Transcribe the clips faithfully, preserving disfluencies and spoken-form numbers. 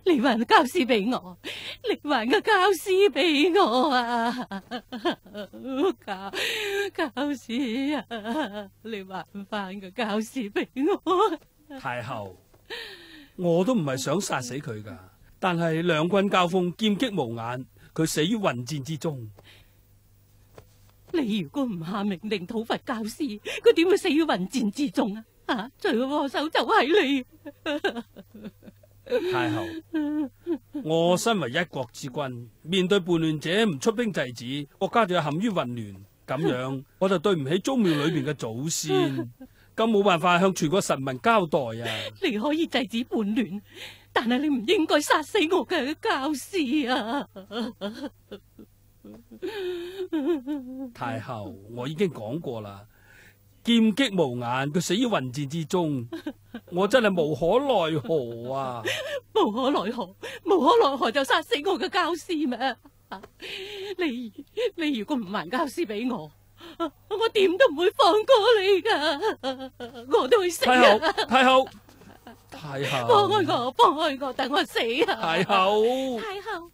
你還個膠絲俾我，你還個膠絲俾我啊！膠膠絲啊，你還翻個膠絲俾我。 太后，我都唔係想殺死佢噶，但係兩軍交鋒，劍擊無眼，佢死於混戰之中。 你如果唔下命令討伐膠絲，佢點會死於混戰之中啊？啊，罪嘅禍首就係你。 太后，我身為一國之君，面對叛亂者唔出兵制止，國家就要陷於混亂，咁樣我就對唔起宗廟裏邊嘅祖先，咁冇辦法向全國臣民交代啊！ 你可以制止叛亂，但係你唔應該殺死我嘅膠絲啊！ 太后，我已經講過啦。劍擊無眼，佢死於混戰之中，我真係無可奈何啊！ 無可奈何，無可奈何就殺死我嘅膠絲咩？你你如果唔還膠絲俾我，我點都唔會放過你噶，我都會死啊！ 太后，太后，太后， 放開我，放開我，等我死啊！ 太后， 太后，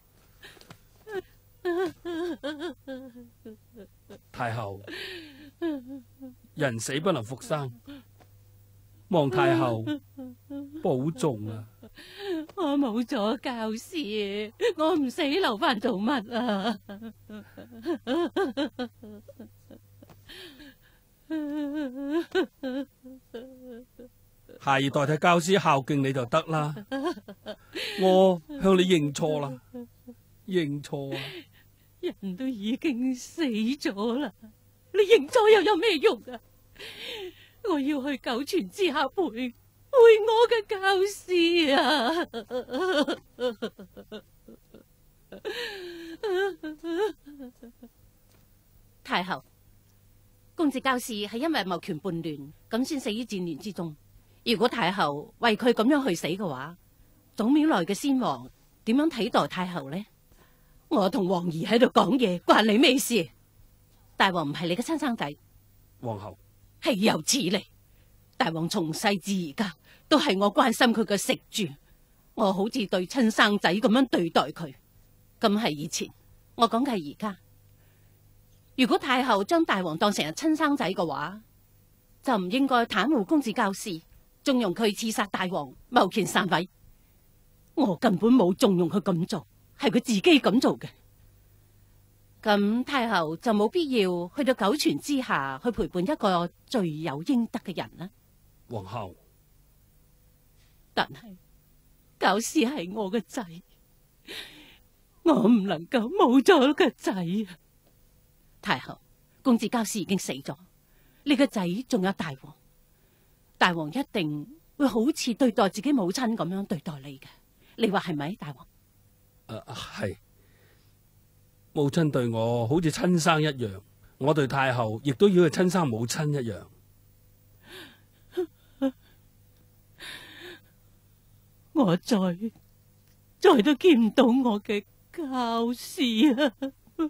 太后。人死不能復生，望太后保重啊！ 我冇咗膠絲，我唔死留翻做乜啊？ 孩兒代替膠絲孝敬你就得啦。我向你認錯啦，認錯啊！ 人都已經死咗啦。你認咗又有咩用啊？我要去九泉之下陪陪我嘅膠絲啊！太后，公子膠絲係因為謀權叛亂，咁先死於戰亂之中。如果太后為佢咁樣去死嘅話，總廟內嘅先王點樣睇待太后呢？我同皇兒喺度講嘢，關你咩事？大王唔係你嘅親生仔， 皇后， 豈有此理！大王從細至而家都係我關心佢嘅食住，我好似對親生仔咁樣對待佢。咁係以前，我講嘅係而家。如果太后將大王當成係親生仔嘅話，就唔應該袒護公子膠絲，縱容佢刺殺大王，謀權篡位。我根本冇縱容佢咁做，係佢自己咁做嘅。咁太后就冇必要去到九泉之下去陪伴一個罪有應得嘅人啦。 皇后， 但係膠絲係我嘅仔，我唔能夠冇咗個仔啊！太后，公子膠絲已經死咗，你個仔仲有大王，大王一定會好似對待自己母親咁樣對待你嘅，你話係咪，大王？ 誒、呃，係。母親對我好似親生一樣，我對太后亦都要係親生母親一樣。 我再再都見唔到我嘅膠絲啊！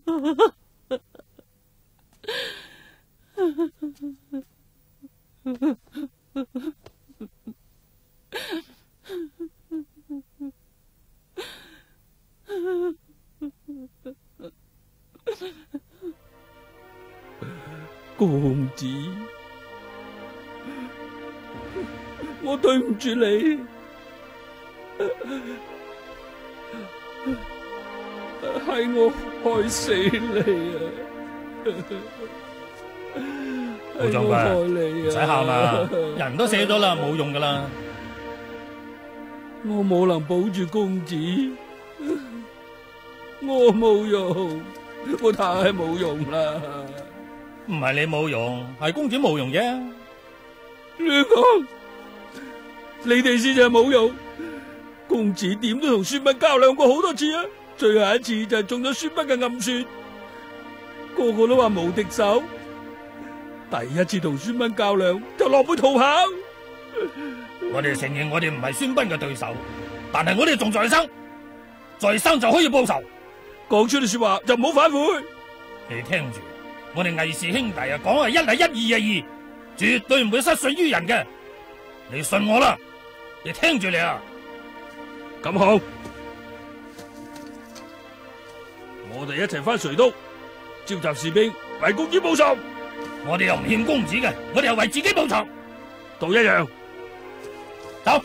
公子，我對唔住你，係我害死你啊！ 冇錯嘅，唔使喊啦，人都死咗啦，冇用噶啦。 我冇能保住公子，我冇用，我太冇用啦。 唔係你冇用，係公主冇用啫。 亂講，你哋先至係冇用。公子點都同孫臏較量過好多次啊，最後一次就係中咗孫臏嘅暗算，個個都話無敵手。第一次同孫臏較量就落敗逃跑。 我哋承認我哋唔係孫臏嘅對手，但係我哋仲在生，在生就可以報仇。 講出啲說話就唔好反悔。 你聽住。我哋魏氏兄弟啊，講係一係一，二係二，絕對唔會失信於人嘅。你信我啦，你聽住你啊。 咁好， 我哋一齊翻垂都，召集士兵為公子報仇。 我哋又唔欠公子嘅，我哋又為自己報仇， 都一樣。 走。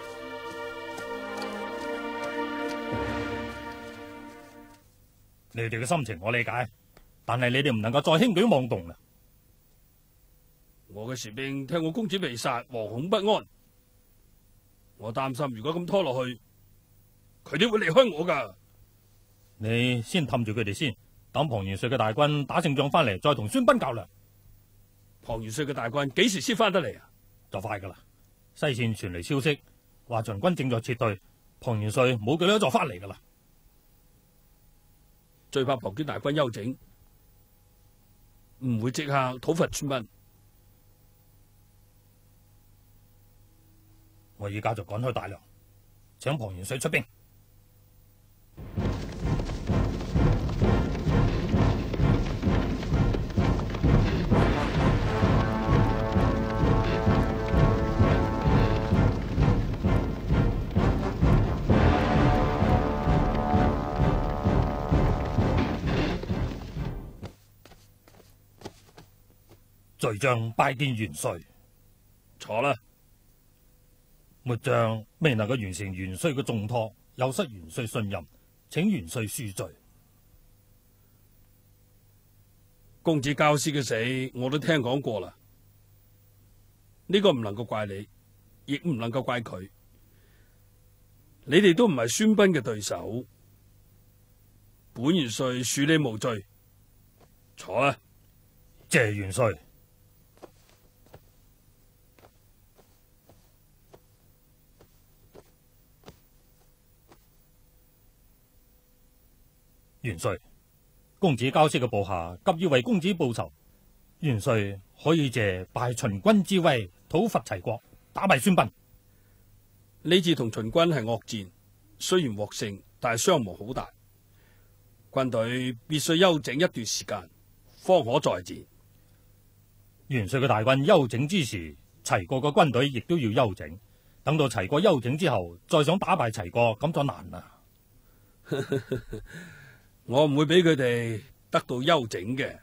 你哋嘅心情我理解，但係你哋唔能夠再輕舉妄動啦。 我嘅士兵聽我公子被殺，惶恐不安。我擔心如果咁拖落去，佢哋會離開我噶。 你先氹住佢哋先，等龐元帥嘅大軍打勝仗翻嚟，再同孫臏較量。 龐元帥嘅大軍幾時先翻得嚟啊？ 就快噶啦！西線傳嚟消息，話秦軍正在撤退，龐元帥冇幾耐就翻嚟噶啦。 最怕龐涓大軍休整，唔會即刻討伐孫臏。 我而家就趕去大梁，請龐元帥出兵。罪將拜見元帥。 坐啦。 末將未能夠完成元帥嘅重託，有失元帥信任，請元帥恕罪。 公子教師嘅死我都聽講過啦，呢個唔能夠怪你，亦唔能夠怪佢。你哋都唔係孫臏嘅對手，本元帥恕你無罪。坐啦。 謝元帥。元帥，公子交涉嘅部下急於為公子報仇，元帥可以借拜秦軍之威，討伐齊國，打敗孫臏。 呢次同秦軍係惡戰，雖然獲勝，但係傷亡好大，軍隊必須休整一段時間，方可再戰。 元帥嘅大軍休整之時，齊國嘅軍隊亦都要休整。等到齊國休整之後，再想打敗齊國，咁就難啦。 我唔會俾佢哋得到休整嘅。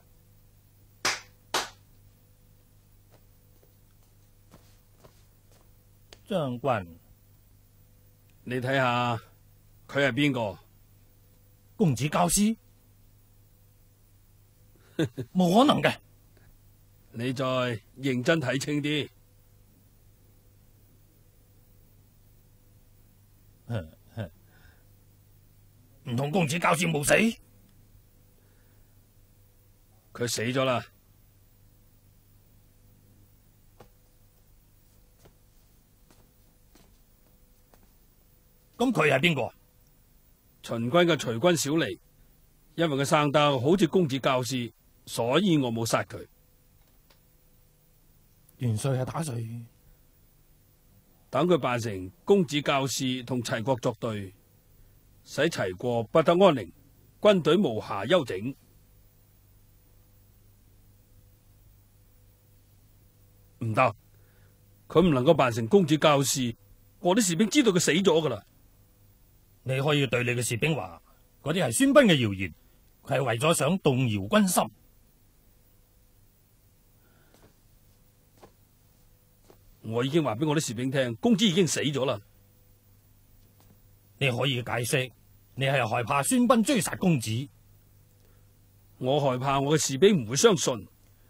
將軍， 你睇下佢係邊個？ 公子教師？冇可能嘅。 你再認真睇清啲。 唔通公子教師冇死？ 佢死咗啦。 咁佢係邊個？ 秦軍嘅隨軍小吏，因為佢生得好似公子教師，所以我冇殺佢。 元帥係打算等佢扮成公子教師同齊國作對，使齊國不得安寧，軍隊無暇休整。唔得，佢唔能夠扮成公子教師，我啲士兵知道佢死咗噶啦。 你可以對你嘅士兵話，嗰啲係孫臏嘅謠言，佢係為咗想動搖軍心。 我已經話俾我啲士兵聽，公子已經死咗啦。 你可以解釋，你係害怕孫臏追殺公子。 我害怕我嘅士兵唔會相信。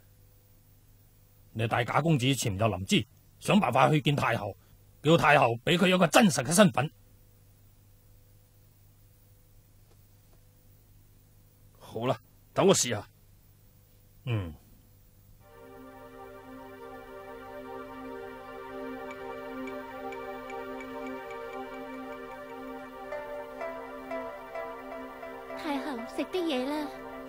你帶假公子潛入臨淄，想辦法去見太后，叫太后俾佢有個真實嘅身份。 好啦，等我試下。 嗯。 太后，食啲嘢啦。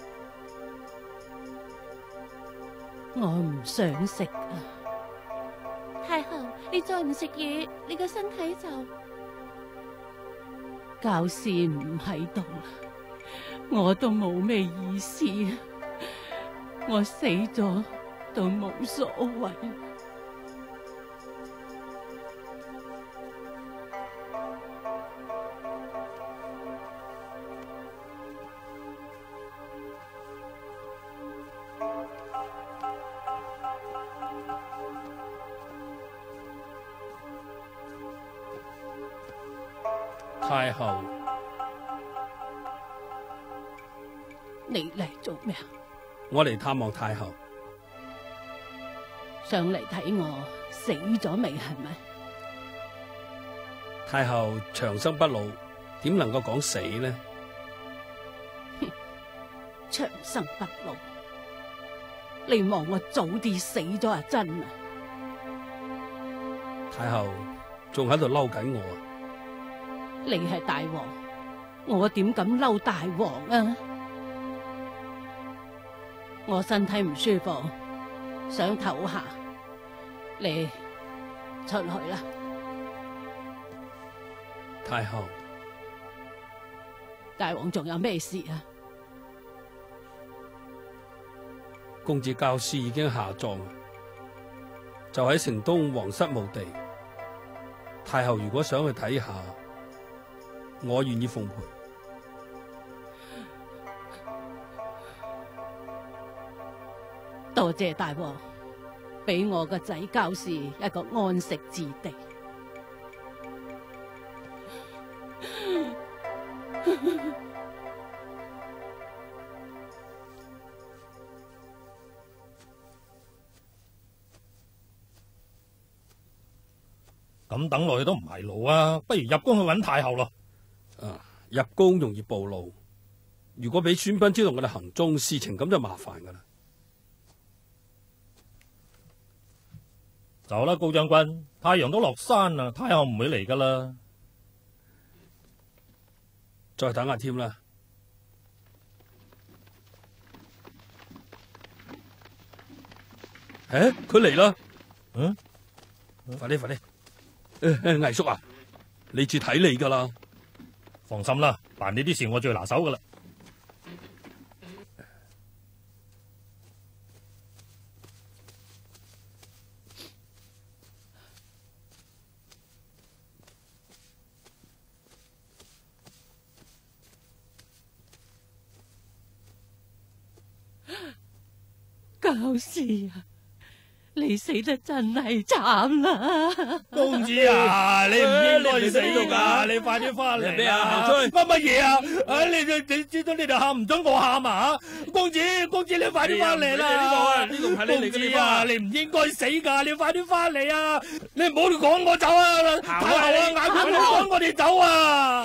我唔想食啊！ 太后，你再唔食嘢，你個身體就…… 教師唔喺度，我都冇咩意思啊！我死咗都冇所謂。 太后， 你嚟做咩啊？ 我嚟探望太后。 上嚟睇我死咗未？係咪？ 太后長生不老，點能夠講死呢？ 長生不老，你望我早啲死咗啊！真啊！ 太后仲喺度嬲緊我啊！ 你係大王，我點敢嬲大王啊？我身體唔舒服，想唞下，你出去啦。 太后， 大王仲有咩事啊？ 公子教師已經下葬，就喺城東皇室墓地。太后如果想去睇下，我願意奉陪。 多謝大王，俾我個仔教士一個安息之地。 咁等落去都唔係路啊，不如入宮去揾太后咯。 啊，入宮容易暴露，如果俾孫臏知道我哋行蹤，事情咁就麻煩噶啦。 走啦，高將軍，太陽都落山啦，太后唔會嚟噶啦。 再等下添啦。誒，佢嚟啦！ 嗯， 快啲，快啲！誒誒，魏叔啊，你住睇你噶啦。 放心啦，辦呢啲事我最拿手噶啦。 教士啊，你死得真係慘啦！ 公子啊，你唔應該死到噶，你快啲翻嚟啊！乜乜嘢啊？啊，你你你知道你就喊唔准我喊啊！公子，公子你快啲翻嚟啦！ 呢度啊，呢度唔係你嚟嘅地方啊！ 你唔應該死噶，你快啲翻嚟啊！你唔好趕我走啊！太后啊，眼佢唔好趕我哋走啊！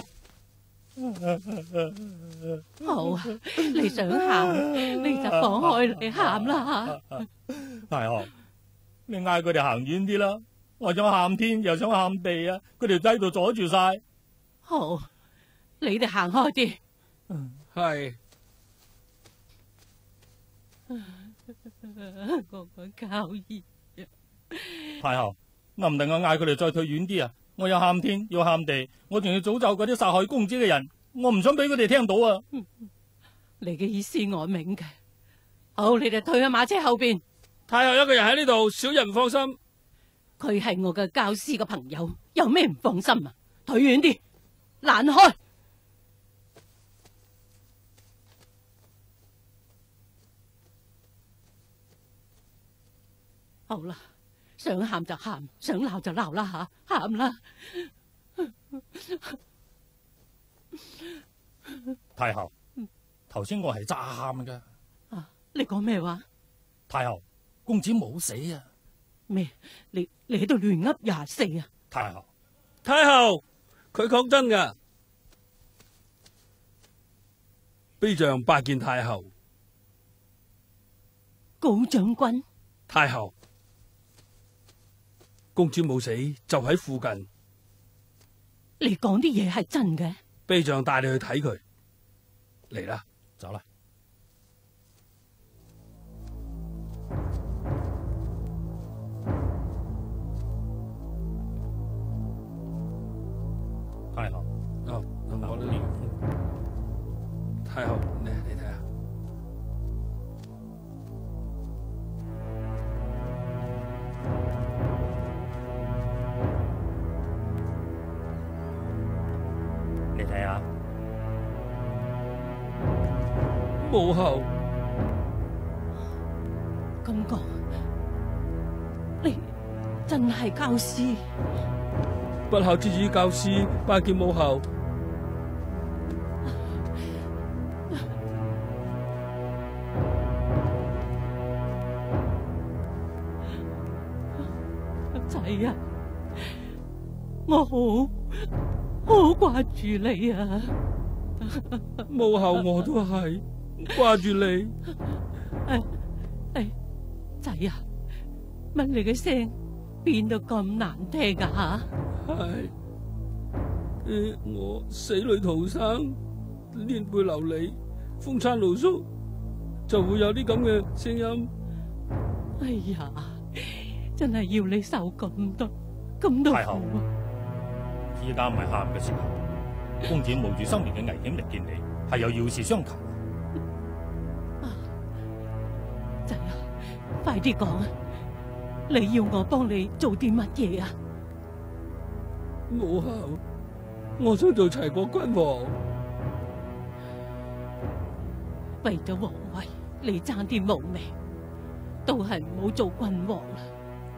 好啊，你想喊你就放開嚟喊啦。 太后，你嗌佢哋行遠啲啦，我想喊天又想喊地啊，佢哋喺度阻住晒。 好，你哋行開啲。 係。 我個教義。 太后，能唔能夠嗌佢哋再退遠啲啊？我要喊天，要喊地，我仲要詛咒嗰啲殺害公子嘅人，我唔想俾佢哋聽到啊！ 嗯、你嘅意思我明嘅，好，你哋退喺馬車後邊。 太后一個人喺呢度，小人唔放心。 佢係我嘅教師嘅朋友，有咩唔放心啊？退遠啲，攔開。好啦。想喊就喊，想鬧就鬧啦吓，喊啦！ 太后，頭先我係詐喊噶。 啊，你講咩話？ 太后，公子冇死啊！ 咩？你你喺度亂噏廿四啊？ 太后， 太后，佢講真噶。卑將拜見太后。 高將軍。 太后。公主冇死，就喺附近。 你講啲嘢係真嘅？ 卑將帶你去睇佢。嚟啦， 走啦。太后， 哦，我呢？太后，你你睇下。 你睇下， 母后， 咁講，你真係教師？ 不孝之子教師拜見母后， 啊，我好好掛住你啊！ 母后我都係掛住你。 誒誒，仔啊，乜你嘅聲變到咁難聽啊？吓， 係誒，我死裏逃生，顛沛流離，風餐露宿，就會有啲咁嘅聲音。 哎呀，真係要你受咁多咁多苦啊！ 依家唔係喊嘅時候，公子冒住生命嘅危險嚟見你，係有要事相求。 啊，仔啊，快啲講啊！你要我幫你做啲乜嘢啊？ 母后，我想做齊國君王。 為咗皇位，你爭啲冇命，都係唔好做君王啦。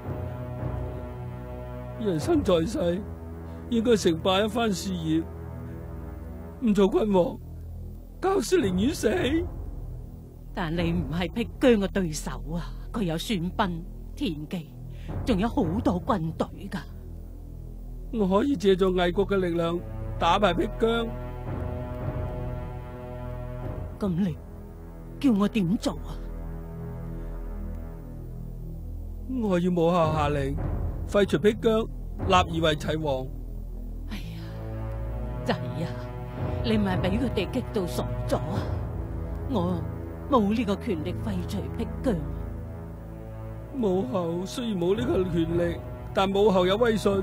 人生在世，應該成敗一番事業。唔做君王，教師寧願死。 但你唔係辟疆嘅對手啊！佢有孫臏、田忌，仲有好多軍隊噶。 我可以借助魏國嘅力量打敗辟疆。 咁你叫我點做啊？ 我要母后下令廢除辟疆，立而為齊王。 哎呀，仔啊，你咪俾佢哋激到傻咗啊！我冇呢個權力廢除辟疆。 母后雖然冇呢個權力，但母后有威信。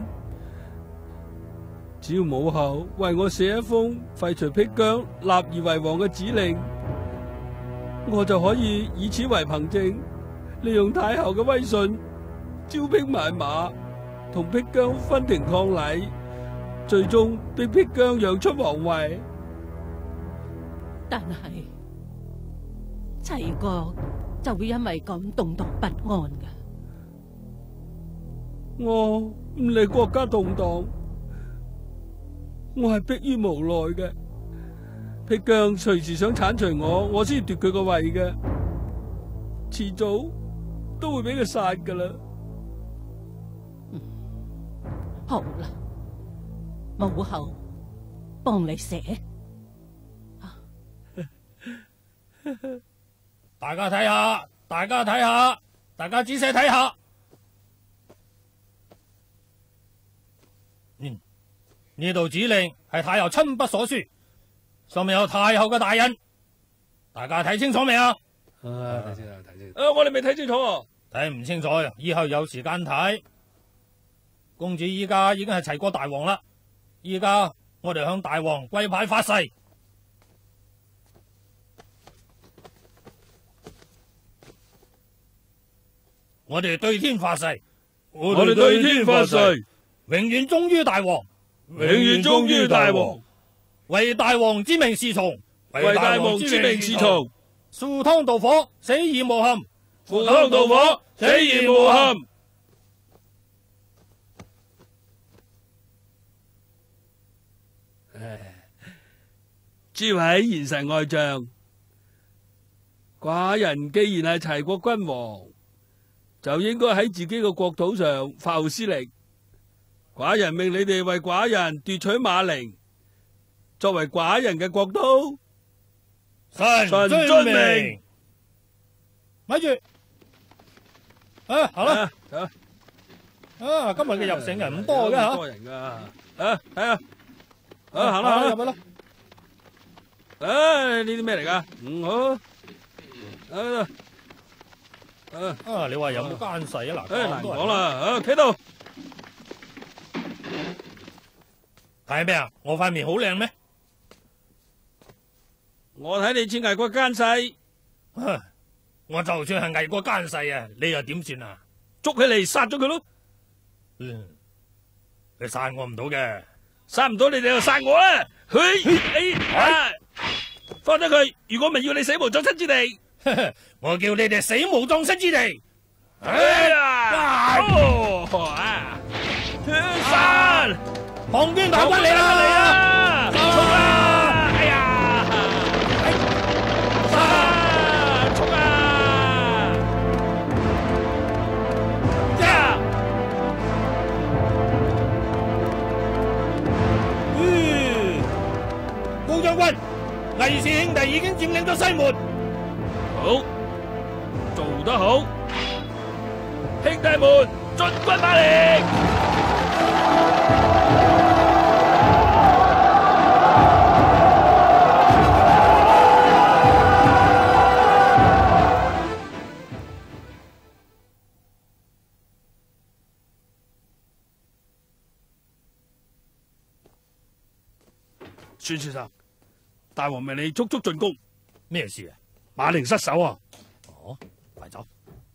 只要母后為我寫一封廢除辟疆、立而為王嘅指令，我就可以以此為憑證，利用太后嘅威信，招兵買馬，同辟疆分庭抗禮，最終逼辟疆讓出皇位。 但係齊國就會因為咁動盪不安噶。 我唔理國家動盪，我係迫於無奈嘅。辟疆隨時想鏟除我，我先奪佢個位嘅，遲早都會俾佢殺噶啦。 嗯，好啦，母后幫你寫。 大家睇下，大家睇下，大家仔細睇下。嗯，呢度指令係太后親筆所書，上面有太后嘅大印，大家睇清楚未啊？ 啊，睇清楚，睇清楚。啊，我哋未睇清楚。 睇唔清楚，以後有時間睇。公子依家已經係齊國大王啦，依家我哋向大王跪拜發誓。我哋對天發誓， 我哋對天發誓， 永遠忠於大王， 永遠忠於大王， 為大王之命是從， 為大王之命是從， 赴湯蹈火，死而無憾， 赴湯蹈火，死而無憾。諸位賢臣愛將，寡人既然係齊國君王，就應該喺自己嘅國土上發號施令。寡人命你哋為寡人奪取馬陵，作為寡人嘅國都。 臣遵命。咪住，啊，好啦，啊，今日嘅入城人唔多嘅吓， 多人噶，啊，睇下，啊，行啦， 入去啦。 唉，呢啲咩嚟噶？唔好，啊。 啊！你話有冇奸細啊？嗱， 誒，難講啦，啊，企度睇咩啊？我塊面好靚咩？ 我睇你似魏國奸細， 我就算係魏國奸細啊，你又點算啊？ 捉起嚟殺咗佢咯！ 嗯，你殺我唔到嘅， 殺唔到你哋就殺我啦！嘿，哎，放咗佢，如果唔係要你死無葬身之地。 我叫你哋死無葬身之地！ 哎呀！哦啊！殺！ 旁邊大軍嚟啦！嚟啦！ 衝啊！哎呀！殺！衝啊！呀！ 將軍，魏氏兄弟已經佔領咗西門。 好，做得好，兄弟們進軍馬陵。孫先生，大王命你速速進攻。 咩事啊？ 馬陵失守啊！ 哦，快走！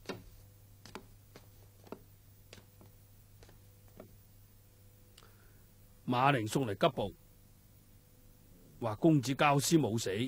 馬陵送嚟急報，話公子膠師冇死，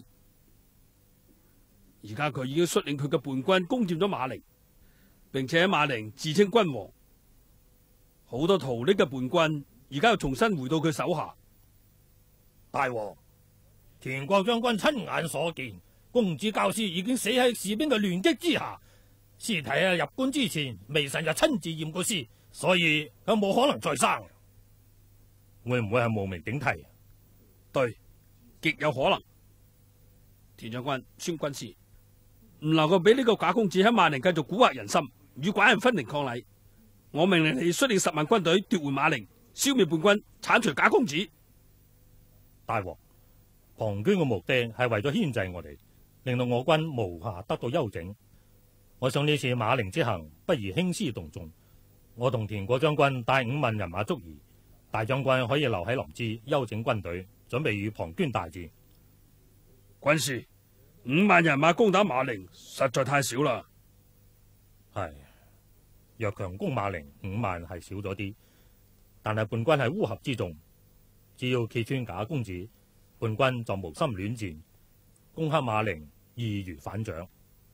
而家佢已經率領佢嘅叛軍攻佔咗馬陵，並且喺馬陵自稱君王。好多逃匿嘅叛軍而家又重新回到佢手下。 大王，田國將軍親眼所見，公子膠師已經死喺士兵嘅亂擊之下。屍體啊入棺之前，微臣就親自驗過屍，所以佢冇可能再生。會唔會係冒名頂替？ 對，極有可能。田將軍、孫軍師唔能夠俾呢個假公子喺馬陵繼續蠱惑人心，與寡人分庭抗禮。我命令你率領十萬軍隊奪回馬陵，消滅叛軍，鏟除假公子。 大王，龐涓嘅目的係為咗牽制我哋，令到我軍無暇得到休整。我想呢次馬陵之行，不宜興師動眾。我同田國將軍帶五萬人馬足矣，大將軍可以留喺臨淄休整軍隊，準備與龐涓大戰。 軍師，五萬人馬攻打馬陵實在太少啦。 係，若強攻馬陵，五萬係少咗啲，但係叛軍係烏合之眾。只要揭穿假公子，叛軍就無心戀戰，攻克馬陵易如反掌。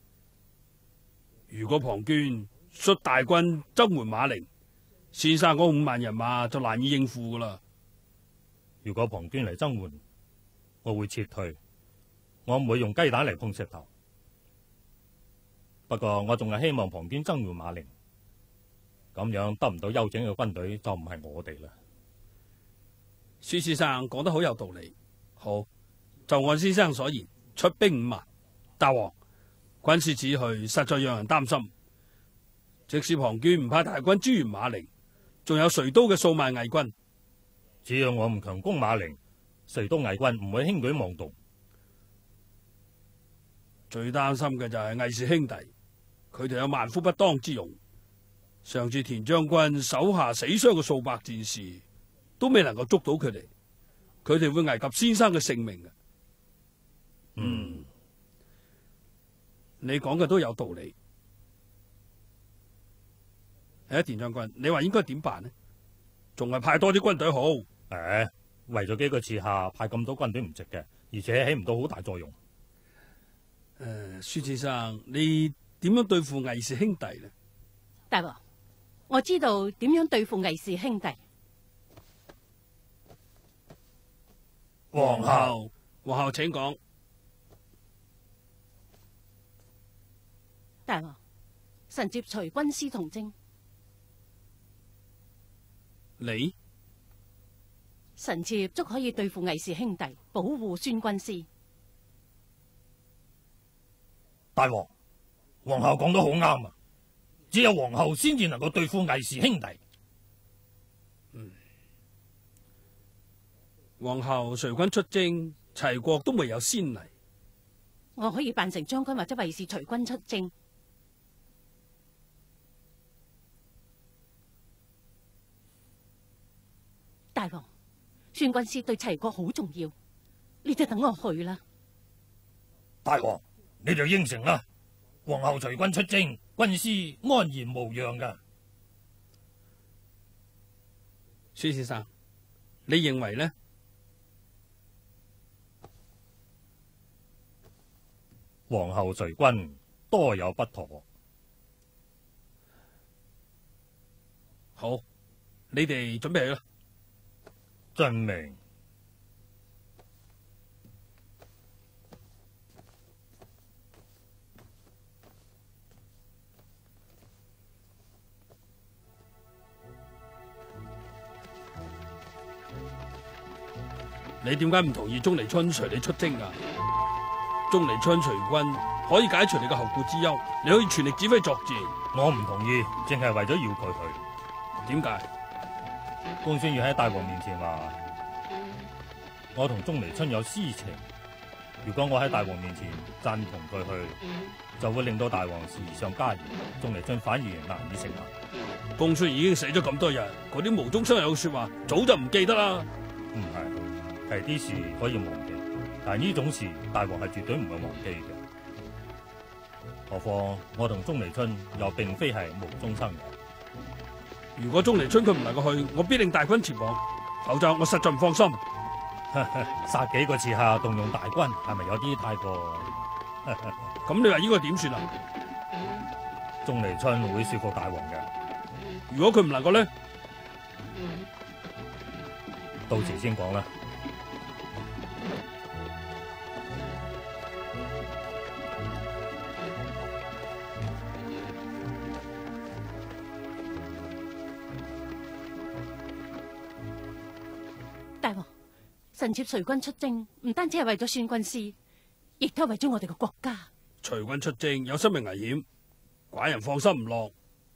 如果龐涓率大軍增援馬陵，先生嗰五萬人馬就難以應付噶啦。 如果龐涓嚟增援，我會撤退，我唔會用雞蛋嚟碰石頭。不過我仲係希望龐涓增援馬陵，咁樣得唔到休整嘅軍隊就唔係我哋啦。 孫先生講得好有道理。好，就按先生所言，出兵五萬。大王，軍師此去實在讓人擔心。即使龐涓唔派大軍支援馬陵，仲有隨都嘅數萬魏軍。 只要我唔強攻馬陵，隨都魏軍唔會輕舉妄動。 最擔心嘅就係魏氏兄弟，佢哋有萬夫不當之勇。上次田將軍手下死傷嘅數百戰士，都未能夠捉到佢哋，佢哋會危及先生嘅性命嘅。嗯，你講嘅都有道理。誒，田將軍，你話應該點辦呢？仲係派多啲軍隊好。誒、 哎，為咗幾個刺客派咁多軍隊唔值嘅，而且起唔到好大作用。誒、 呃，孫先生，你點樣對付魏氏兄弟呢？ 大王，我知道點樣對付魏氏兄弟。 皇后，皇后請講。 大王，臣接隨軍師同征。 你？ 臣妾足可以對付魏氏兄弟，保護孫軍師。 大王，皇后講得好啱啊！只有皇后先至能夠對付魏氏兄弟。 嗯。皇后隨軍出征，齊國都未有先例。 我可以扮成將軍或者衛士隨軍出征。大王，孫軍師對齊國好重要，你就等我去啦。 大王，你就應承啦。皇后隨軍出征，軍師安然無恙噶。 孫先生，你認為呢？ 皇后隨軍多有不妥。 好，你哋準備去啦。 遵命。 你你點解唔同意鍾離春隨你出征啊？鍾離春隨軍可以解除你嘅後顧之憂，你可以全力指揮作戰。 我唔同意，淨係為咗要佢去。 點解？ 公孫越喺大王面前話我同鍾離春有私情，如果我喺大王面前贊同佢去，就會令到大王時上加言，鍾離春反而難以成行。 公孫已經死咗咁多日，嗰啲無中生有嘅說話早就唔記得啦。 唔係，係啲事可以忘記，但係呢種事大王係絕對唔會忘記嘅。何況我同鍾離春又並非係無中生有。 如果鍾離春佢唔能夠去，我必令大軍前往，否則我實在唔放心。 殺幾個刺客動用大軍，係咪有啲太過？ 咁你話應該點算啊？ 鍾離春會說服大王嘅。 如果佢唔能夠咧， 到時先講啦。 大王，臣妾隨軍出征，唔單止係為咗孫軍師，亦都係為咗我哋嘅國家。 隨軍出征有生命危險，寡人放心唔落。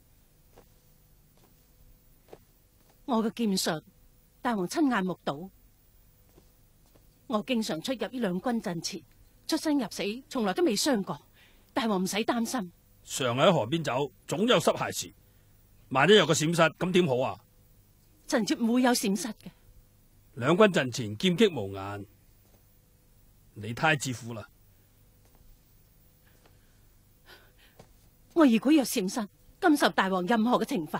我嘅劍術，大王親眼目睹。我經常出入呢兩軍陣前，出生入死，從來都未傷過。大王唔使擔心。 常喺河邊走，總有失鞋時。萬一有個閃失，咁點好啊？ 臣妾唔會有閃失嘅。 兩軍陣前劍擊無眼，你太自負啦！ 我如果有閃失，甘受大王任何嘅懲罰。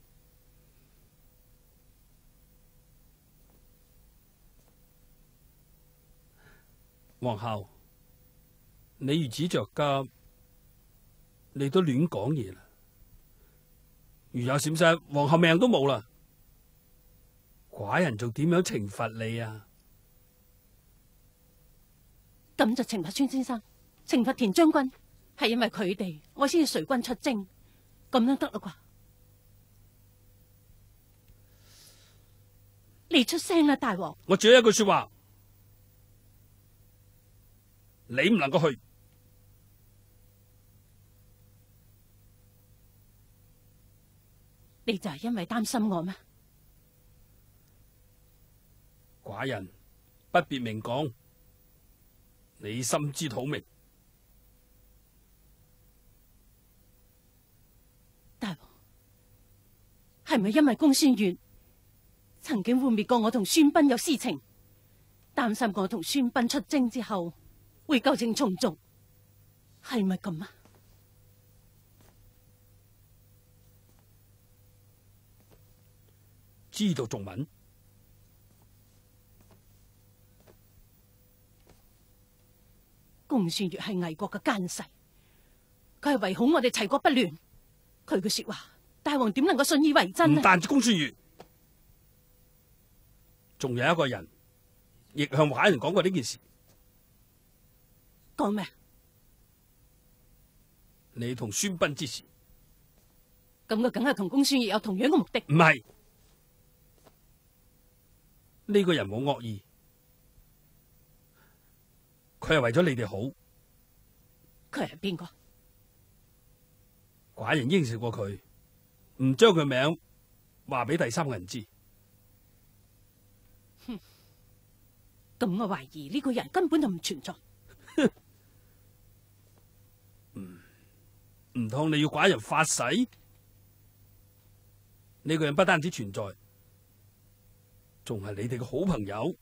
皇后，你如此着急，你都亂講嘢啦！如有閃失，皇后命都冇啦！寡人仲點樣懲罰你啊？ 咁就懲罰孫先生，懲罰田將軍，係因為佢哋，我先至隨軍出征，咁樣得啦啩？你出聲啦，大王！ 我只有一句說話，你唔能夠去。 你就係因為擔心我咩？ 寡人不便明講，你心知肚明。 大王，係咪因為公孫遠曾經污蔑過我同孫臏有私情，擔心我同孫臏出征之後會舊情重重，係咪咁啊？ 知道仲文？ 公孫越係魏國嘅奸細，佢係唯恐我哋齊國不亂。佢嘅說話，大王點能夠信以為真呢？ 唔單止公孫越，仲有一個人亦向寡人講過呢件事。 講咩？ 你同孫臏之事。 咁佢梗係同公孫越有同樣嘅目的。 唔係，呢個人冇惡意。佢係為咗你哋好。 佢係邊個？ 寡人應承過佢，唔將佢名話俾第三個人知。 哼，咁我懷疑呢個人根本就唔存在。 唔唔通你要寡人發誓？呢個人不單止存在，仲係你哋嘅好朋友。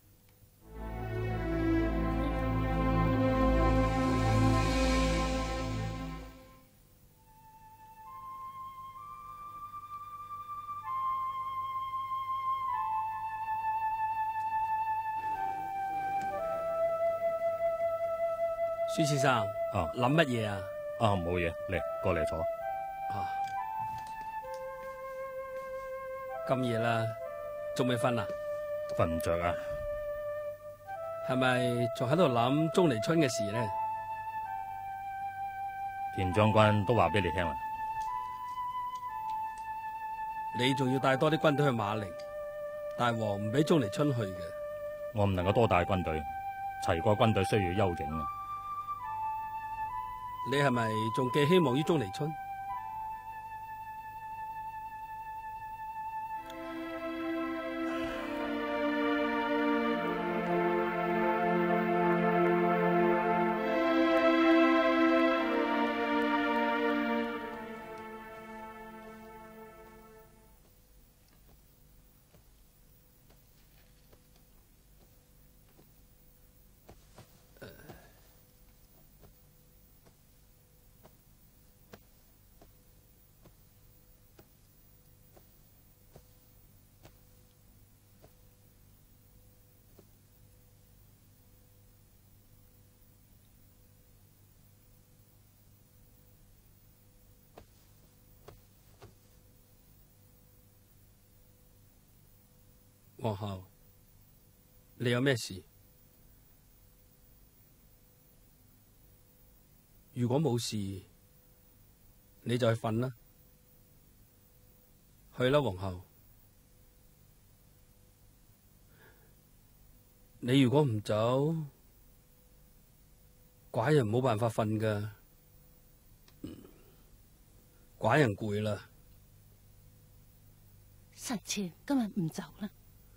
孫先生， 啊， 諗乜嘢啊？ 啊，冇嘢，嚟過嚟坐。 啊，咁夜啦，仲未瞓啊？ 瞓唔着啊？ 係咪仲喺度諗鍾離春嘅事呢？ 田將軍都話俾你聽啦， 你仲要帶多啲軍隊去馬陵，大王唔俾鍾離春去嘅。 我唔能夠多帶軍隊，齊國軍隊需要休整啊！ 你係咪仲寄希望於鐘離春？皇后，你有咩事？如果冇事，你就去瞓啦。去啦，皇后。你如果唔走，寡人冇辦法瞓㗎。寡人攰啦。 臣妾今日唔走啦。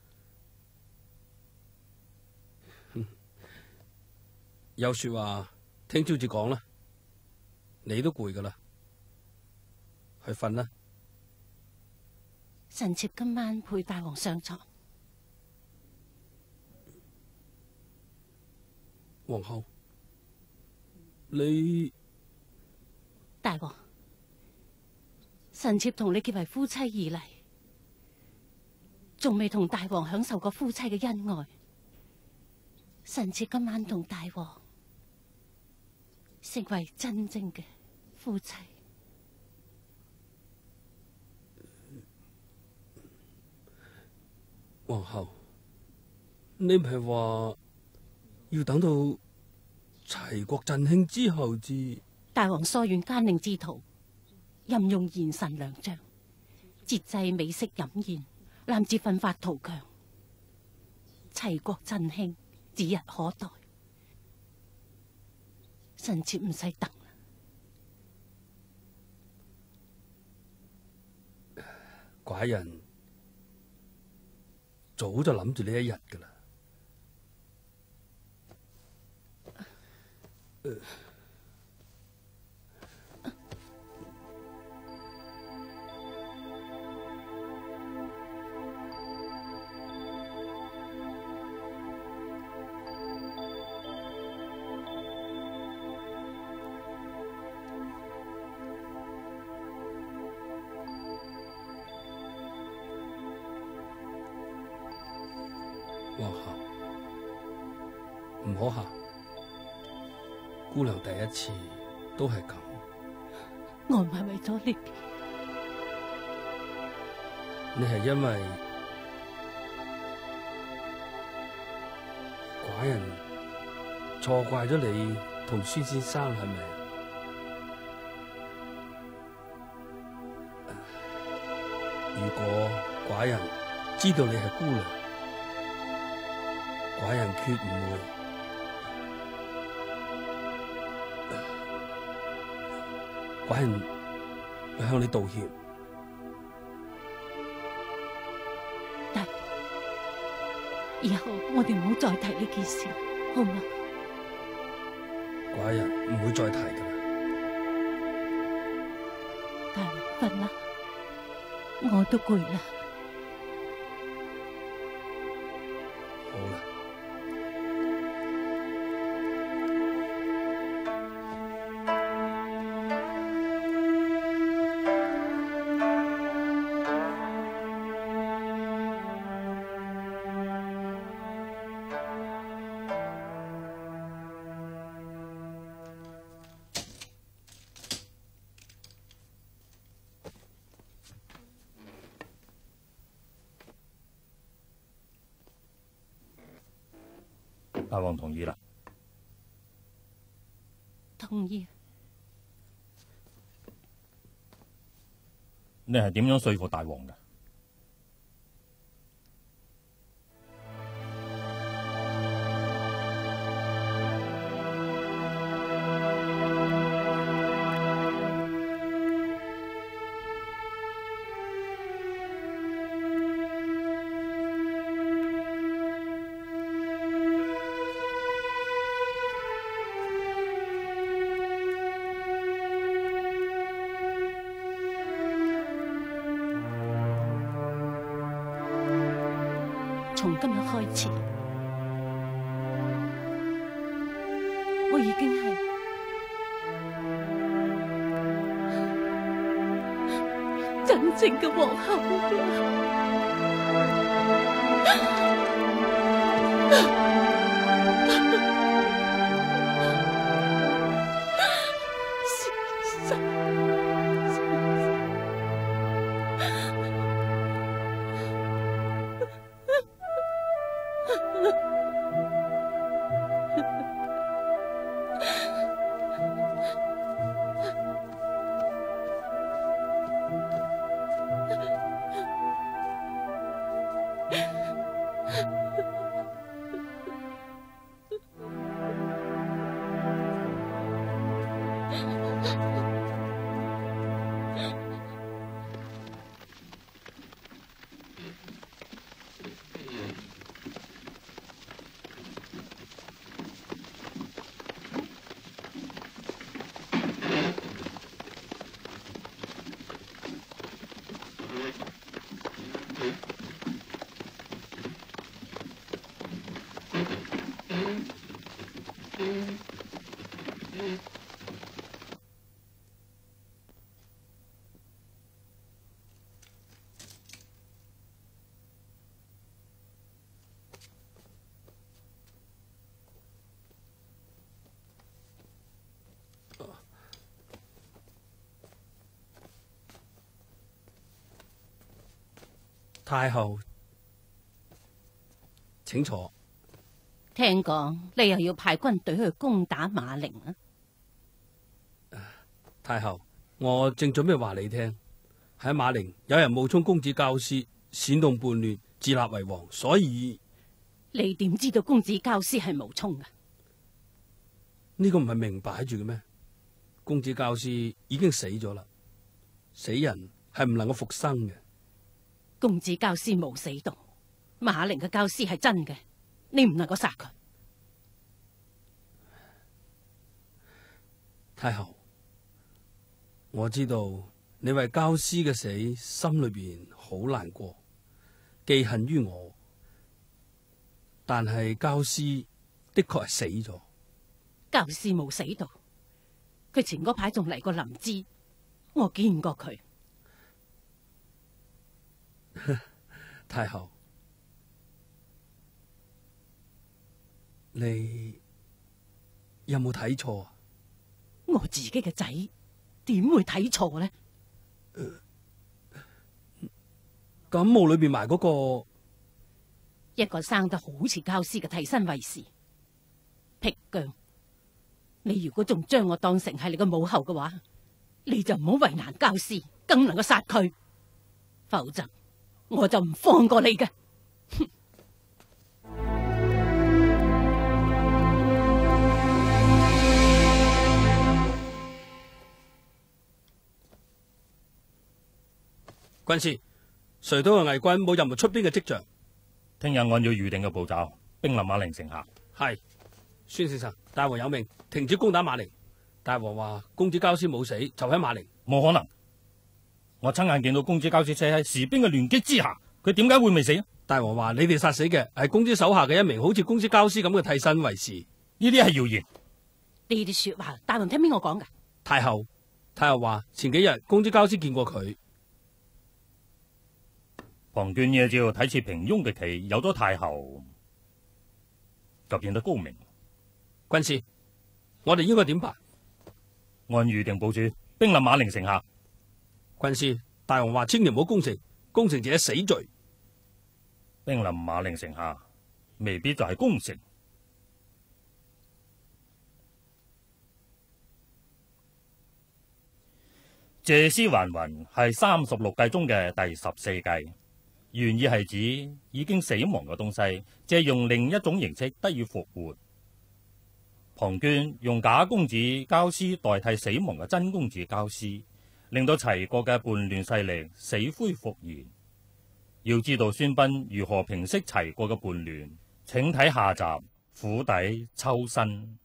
有說話聽朝至講啦。你都攰噶啦，去瞓啦。 臣妾今晚陪大王上床。 皇后，你大王，臣妾同你結為夫妻以嚟，仲未同大王享受過夫妻嘅恩愛。臣妾今晚同大王成為真正嘅夫妻。 皇后，你唔係話要等到齊國振興之後至？ 大王疏遠奸佞之徒，任用賢臣良將，節制美色飲宴，濫治奮發圖強，齊國振興指日可待。臣妾唔使等啦。 寡人早就諗住呢一日噶啦。呃皇后，唔好吓，姑娘第一次都係咁。 我唔係為咗你， 你係因為寡人錯怪咗你同孫先生，係咪？如果寡人知道你係姑娘，寡人決唔會，寡人會向你道歉。 但以後我哋唔好再提呢件事，好嗎？ 寡人唔會再提㗎啦。 大王瞓啦，我都攰啦。 好啦。 大王同意啦。 同意。 你係點樣說服大王㗎？ 從今日開始，我已經係真正嘅皇后啦。 太后，請坐。 聽講你又要派軍隊去攻打馬陵啊？ 太后，我正準備話你聽，喺馬陵有人冒充公子膠師，煽動叛亂，自立為王，所以你點知道公子膠師係冒充噶？ 呢個唔係明擺住嘅咩？公子膠師已經死咗啦，死人係唔能夠復生嘅。 公子膠師冇死到，馬陵嘅膠師係真嘅，你唔能夠殺佢。 太后，我知道你為膠師嘅死心裏邊好難過，記恨於我，但係膠師的確係死咗。 膠師冇死到，佢前嗰排仲嚟過林芝，我見過佢。 太后，你有冇睇錯啊？ 我自己嘅仔點會睇錯呢？ 咁墓裏邊埋嗰個一個生得好似膠師嘅替身衛士，辟疆。你如果仲將我當成係你嘅母后嘅話，你就唔好為難膠師，更能夠殺佢，否則我就唔放過你嘅。 軍師，誰都係魏軍冇任何出兵嘅跡象。 聽日按照預定嘅步驟，兵臨馬陵城下。 係，孫先生，大王有命，停止攻打馬陵。大王話公子膠師冇死，就喺馬陵。 冇可能，我親眼見到公子膠師死喺士兵嘅聯擊之下，佢點解會未死啊？ 大王話你哋殺死嘅係公子手下嘅一名好似公子膠師咁嘅替身衛士。 呢啲係謠言。 呢啲說話，大王聽邊個講噶？ 太后，太后話前幾日公子膠師見過佢。 龐涓呢一招睇似平庸嘅棋，有咗太后就變得高明。 軍師，我哋應該點辦？ 按預定部署，兵臨馬陵城下。 軍師，大王話千祈唔好攻城，攻城者死罪。 兵臨馬陵城下，未必就係攻城。借屍還魂係三十六計中嘅第十四計，原意係指已經死亡嘅東西，借用另一種形式得以復活。龐涓用假公子膠師代替死亡嘅真公子膠師，令到齊國嘅叛亂勢力死灰復燃。要知道孫膑如何平息齊國嘅叛亂，請睇下集《釜底抽薪》。